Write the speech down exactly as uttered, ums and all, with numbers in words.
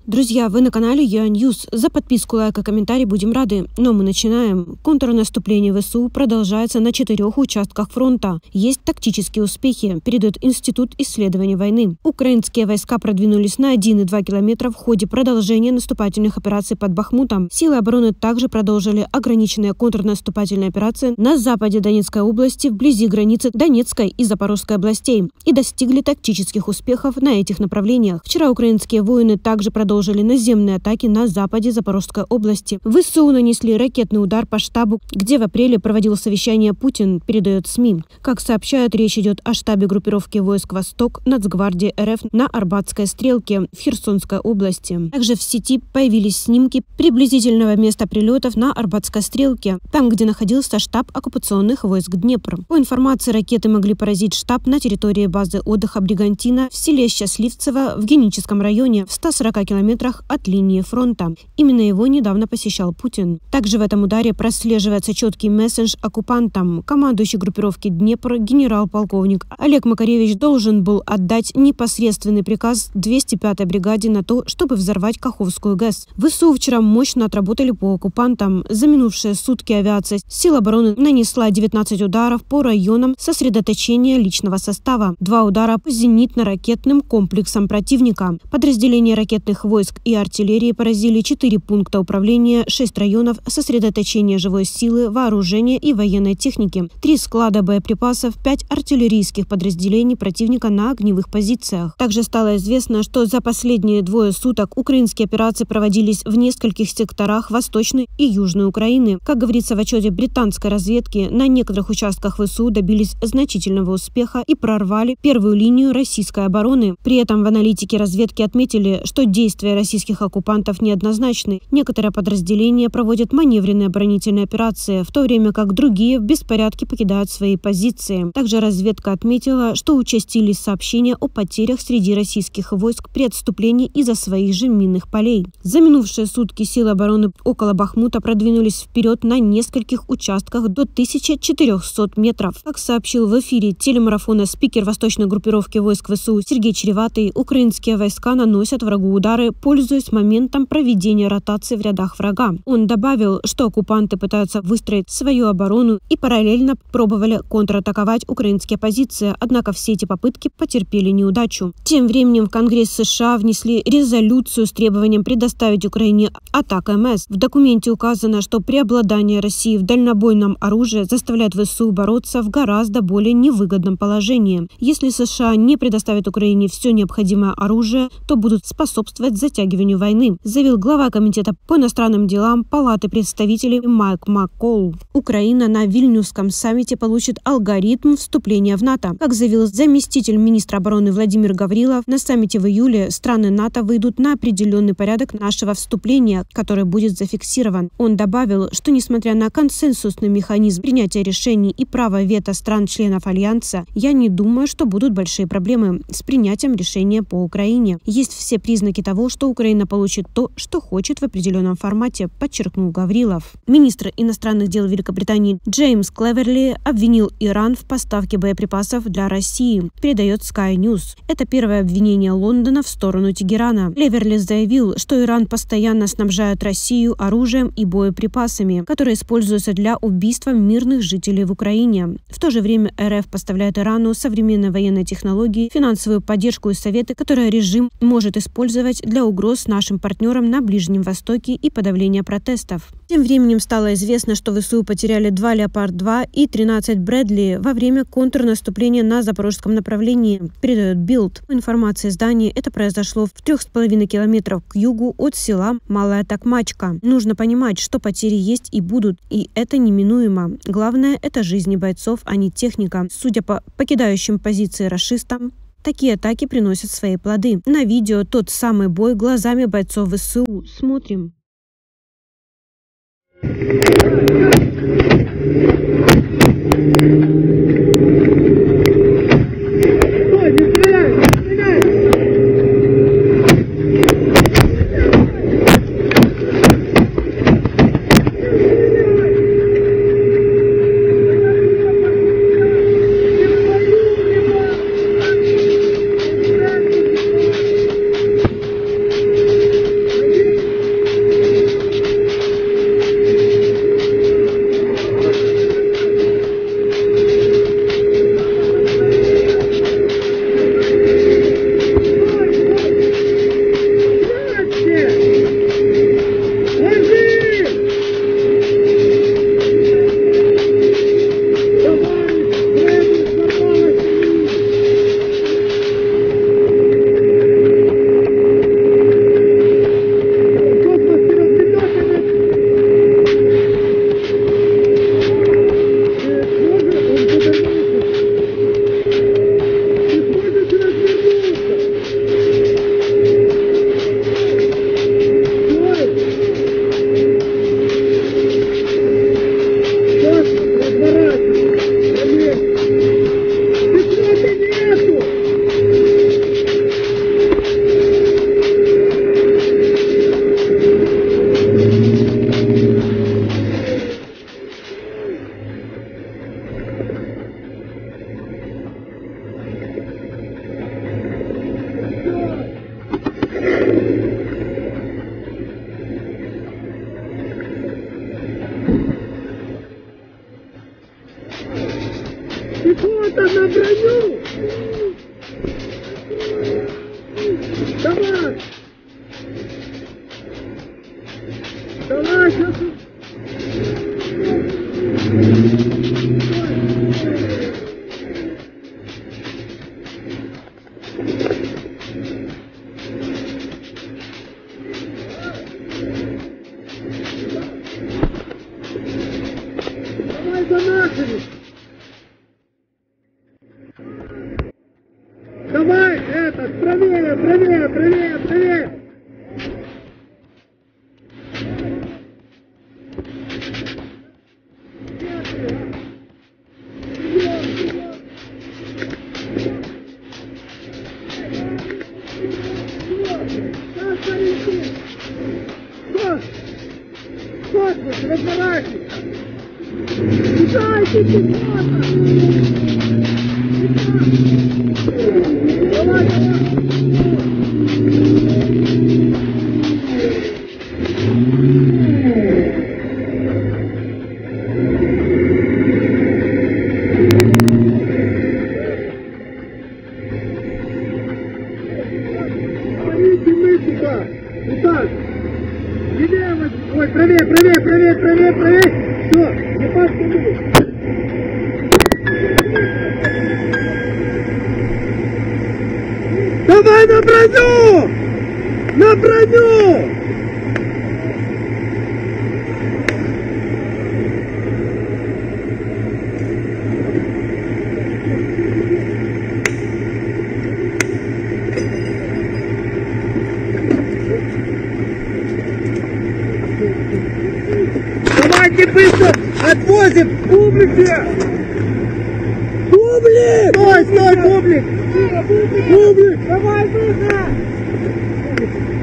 Друзья, вы на канале ЮАНьюз. За подписку, лайк и комментарий будем рады. Но мы начинаем. Контрнаступление ВСУ продолжается на четырех участках фронта. Есть тактические успехи, передает Институт исследований войны. Украинские войска продвинулись на один и два километра в ходе продолжения наступательных операций под Бахмутом. Силы обороны также продолжили ограниченные контрнаступательные операции на западе Донецкой области, вблизи границы Донецкой и Запорожской областей, и достигли тактических успехов на этих направлениях. Вчера украинские воины также продолжили Продолжили наземные атаки на западе Запорожской области. ВСУ нанесли ракетный удар по штабу, где в апреле проводил совещание Путин, передает СМИ. Как сообщают, речь идет о штабе группировки войск «Восток» Нацгвардии РФ на Арбатской стрелке в Херсонской области. Также в сети появились снимки приблизительного места прилетов на Арбатской стрелке, там, где находился штаб оккупационных войск Днепр. По информации, ракеты могли поразить штаб на территории базы отдыха «Бригантина» в селе Счастливцево в Геническом районе в ста сорока километрах от линии фронта. Именно его недавно посещал Путин. Также в этом ударе прослеживается четкий месседж оккупантам. Командующий группировки Днепр генерал-полковник Олег Макаревич должен был отдать непосредственный приказ двести пятой бригаде на то, чтобы взорвать Каховскую ГЭС. ВСУ вчера мощно отработали по оккупантам. За минувшие сутки авиация сил обороны нанесла девятнадцать ударов по районам сосредоточения личного состава. Два удара по зенитно-ракетным комплексам противника. Подразделения ракетных войск и артиллерии поразили четыре пункта управления, шесть районов сосредоточения живой силы, вооружения и военной техники, три склада боеприпасов, пять артиллерийских подразделений противника на огневых позициях. Также стало известно, что за последние двое суток украинские операции проводились в нескольких секторах Восточной и Южной Украины. Как говорится в отчете британской разведки, на некоторых участках ВСУ добились значительного успеха и прорвали первую линию российской обороны. При этом в аналитике разведки отметили, что действия российских оккупантов неоднозначны. Некоторые подразделения проводят маневренные оборонительные операции, в то время как другие в беспорядке покидают свои позиции. Также разведка отметила, что участились сообщения о потерях среди российских войск при отступлении из-за своих же минных полей. За минувшие сутки силы обороны около Бахмута продвинулись вперед на нескольких участках до тысячи четырёхсот метров. Как сообщил в эфире телемарафона спикер восточной группировки войск ВСУ Сергей Череватый, украинские войска наносят врагу удары, пользуясь моментом проведения ротации в рядах врага. Он добавил, что оккупанты пытаются выстроить свою оборону и параллельно пробовали контратаковать украинские позиции, однако все эти попытки потерпели неудачу. Тем временем в Конгресс США внесли резолюцию с требованием предоставить Украине атак-МС. В документе указано, что преобладание России в дальнобойном оружии заставляет ВСУ бороться в гораздо более невыгодном положении. Если США не предоставят Украине все необходимое оружие, то будут способствовать затягиванию войны, заявил глава комитета по иностранным делам Палаты представителей Майк Маккол. Украина на Вильнюсском саммите получит алгоритм вступления в НАТО. Как заявил заместитель министра обороны Владимир Гаврилов, на саммите в июле страны НАТО выйдут на определенный порядок нашего вступления, который будет зафиксирован. Он добавил, что несмотря на консенсусный механизм принятия решений и право вето стран-членов Альянса, я не думаю, что будут большие проблемы с принятием решения по Украине. Есть все признаки того, что Украина получит то, что хочет в определенном формате, подчеркнул Гаврилов. Министр иностранных дел Великобритании Джеймс Клеверли обвинил Иран в поставке боеприпасов для России, передает Sky News. Это первое обвинение Лондона в сторону Тегерана. Клеверли заявил, что Иран постоянно снабжает Россию оружием и боеприпасами, которые используются для убийства мирных жителей в Украине. В то же время РФ поставляет Ирану современные военные технологии, финансовую поддержку и советы, которые режим может использовать для угроз нашим партнерам на Ближнем Востоке и подавления протестов. Тем временем стало известно, что ВСУ потеряли два Леопард-два и тринадцать Брэдли во время контрнаступления на запорожском направлении, передает Билд. По информации издания, это произошло в трех с половиной километрах к югу от села Малая Токмачка. Нужно понимать, что потери есть и будут, и это неминуемо. Главное – это жизни бойцов, а не техника. Судя по покидающим позиции рашистам, такие атаки приносят свои плоды. На видео тот самый бой глазами бойцов ВСУ. Смотрим. разворачивай! Бежайте, ребята! Давай, Итак, левее, ой, правее, правее, правее, правее, правее, все, не подходи. Давай на броню! На броню! Давайте быстро отвозим публике! Публик! Стой, стой, публик! Публик! Давай быстро!